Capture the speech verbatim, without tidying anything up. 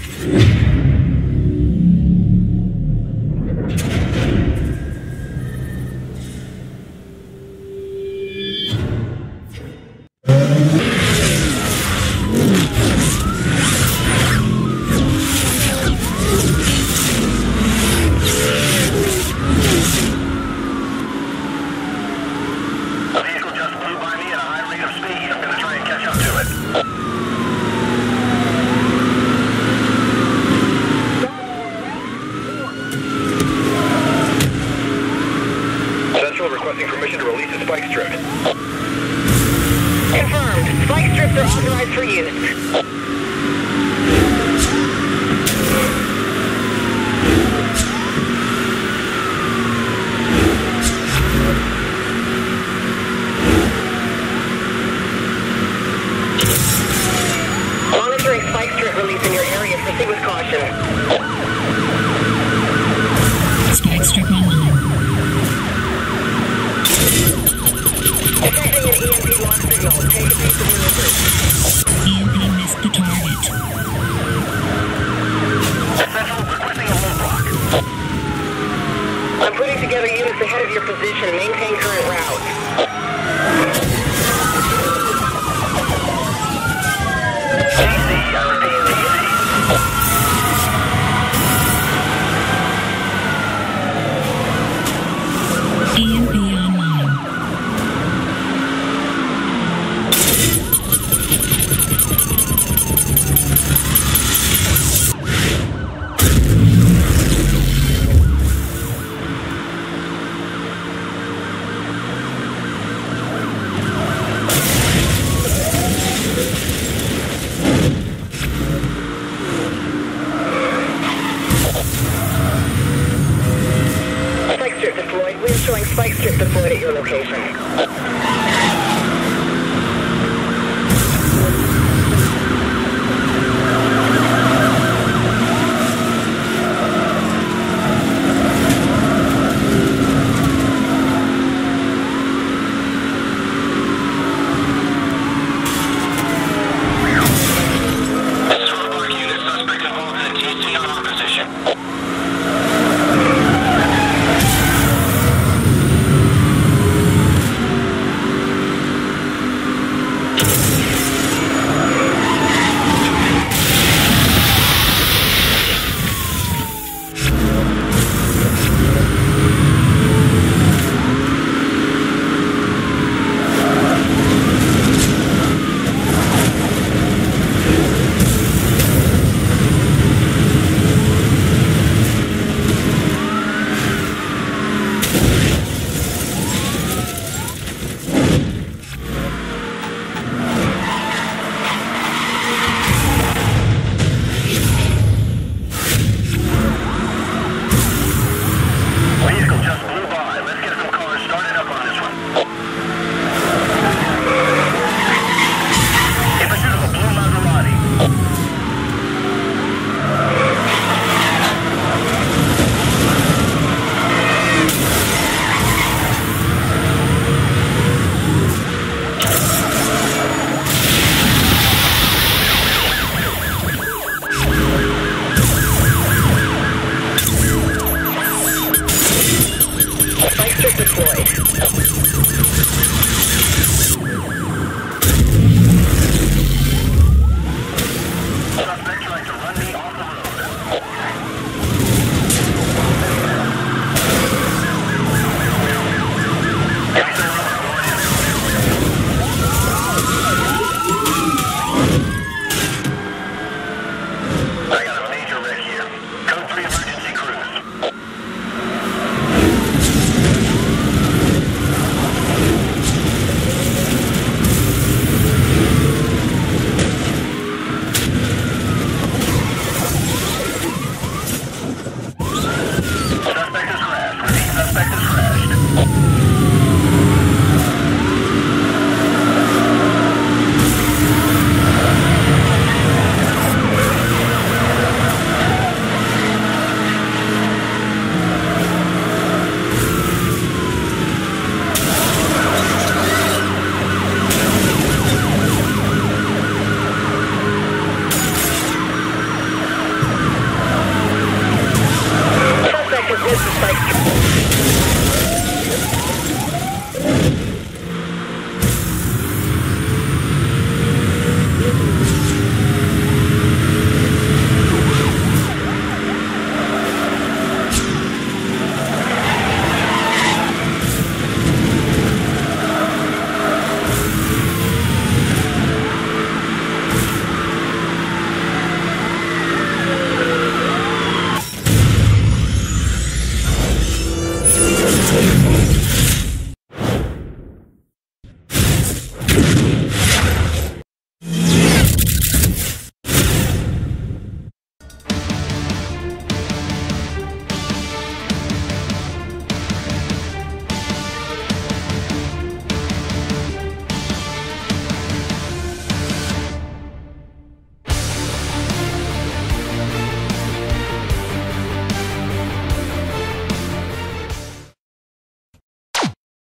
Requesting permission to release a spike strip. Confirmed. Spike strips are authorized for use. Monitoring spike strip release in your area. Proceed with caution. Spike strip online. Detecting an E M P lock signal. Take a piece of maneuver. E M P missed the target. Central requesting a roadblock. I'm putting together units ahead of your position. Maintain current route. T C, I repeat, T C. E M P online. Spike strip deployed. We're showing spike strip deployed at your location.